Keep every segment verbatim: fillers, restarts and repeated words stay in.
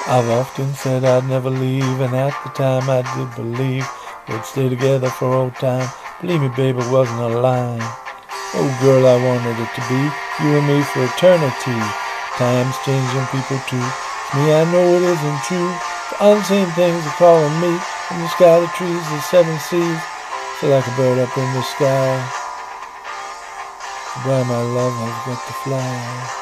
I've often said I'd never leave, and at the time I did believe we'd stay together for old time. Believe me, babe, it wasn't a lie. Oh, girl, I wanted it to be you and me for eternity. Time's changing people too. To me, I know it isn't true. The unseen things are calling me from the sky, the trees, the seven seas. So like a bird up in the sky. Goodbye, my love, I've got to fly.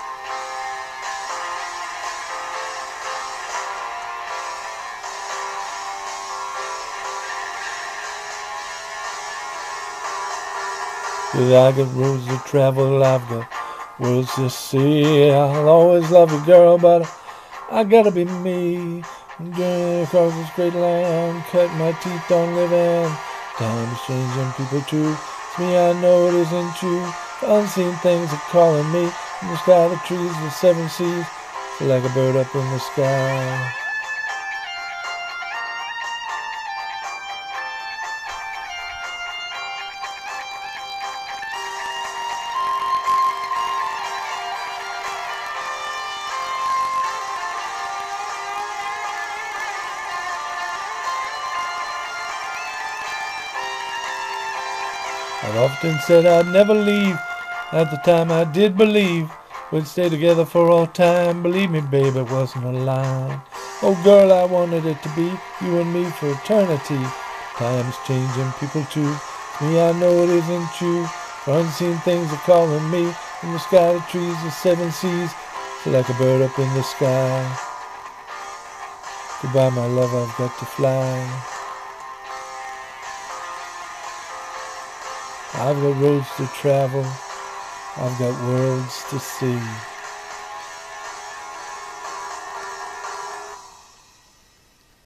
Cause I got roads to travel, I've got worlds to see. I'll always love you, girl, but I gotta be me. Journey across this great land, cut my teeth on living. Time's changing people too. To me, I know it isn't true. Unseen things are calling me from the sky, the trees, the seven seas. Feel like a bird up in the sky. I've often said I'd never leave. At the time I did believe we'd stay together for all time. Believe me, babe, it wasn't a lie. Oh, girl, I wanted it to be you and me for eternity. Time's changing, people too. Me, I know it isn't true. For unseen things are calling me from the sky, the trees, the seven seas. Feel like a bird up in the sky. Goodbye, my love, I've got to fly. I've got roads to travel, I've got worlds to see.